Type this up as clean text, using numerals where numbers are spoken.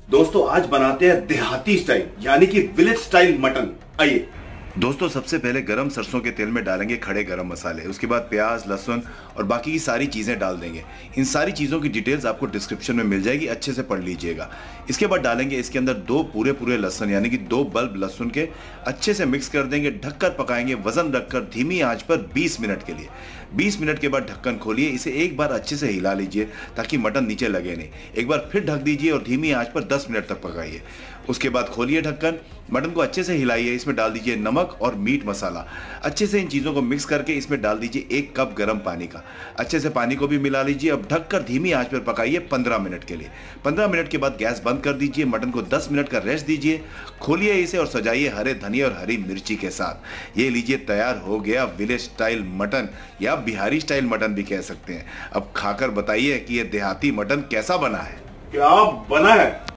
दोस्तों आज बनाते हैं देहाती स्टाइल यानी कि विलेज स्टाइल मटन। आइए दोस्तों, सबसे पहले गरम सरसों के तेल में डालेंगे खड़े गरम मसाले, उसके बाद प्याज, लहसुन और बाकी की सारी चीज़ें डाल देंगे। इन सारी चीज़ों की डिटेल्स आपको डिस्क्रिप्शन में मिल जाएगी, अच्छे से पढ़ लीजिएगा। इसके बाद डालेंगे इसके अंदर 2 पूरे लहसुन यानी कि 2 बल्ब लहसुन के, अच्छे से मिक्स कर देंगे। ढककर पकाएंगे वजन रखकर धीमी आंच पर 20 मिनट के लिए। 20 मिनट के बाद ढक्कन खोलिए, इसे एक बार अच्छे से हिला लीजिए ताकि मटन नीचे लगे नहीं। एक बार फिर ढक दीजिए और धीमी आंच पर 10 मिनट तक पकाइए। उसके बाद खोलिए ढक्कन, मटन को अच्छे से हिलाइए। इसमें डाल दीजिए नमक और मीट मसाला। अच्छे से इन चीज़ों को मिक्स करके इसमें डाल दीजिए 1 कप गर्म पानी का। अच्छे से पानी को भी मिला लीजिए। अब ढककर धीमी आंच पर पकाइए 15 मिनट के लिए। 15 मिनट के बाद गैस बंद कर दीजिए। मटन को 10 मिनट का रेस्ट दीजिए। खोलिए इसे और सजाइए हरे धनिया और हरी मिर्ची के साथ। ये लीजिए, तैयार हो गया विलेज स्टाइल मटन या बिहारी स्टाइल मटन भी कह सकते हैं। अब खाकर बताइए कि ये देहाती मटन कैसा बना है। क्या बना है।